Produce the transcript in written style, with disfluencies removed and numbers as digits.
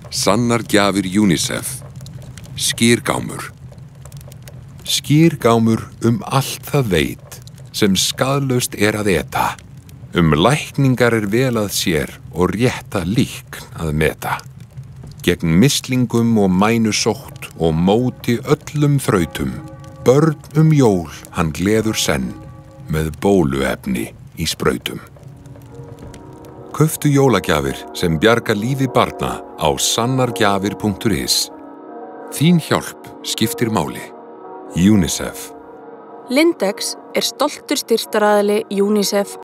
Sannar gjafir UNICEF. Skýrgámur. Skýrgámur allt það veit, sem skaðlaust að eta. Lækningar vel að sér og rétta líkn að meta. Gegn mislingum og mænusótt og móti öllum þrautum. Börn jól hann gleður senn, með bóluefni í sprautum. Kauftu jólagjafir sem bjarga lífi barna á sannargjafir.is. Þín hjálp skiptir máli. UNICEF. Lindex stoltur styrktaraðili UNICEF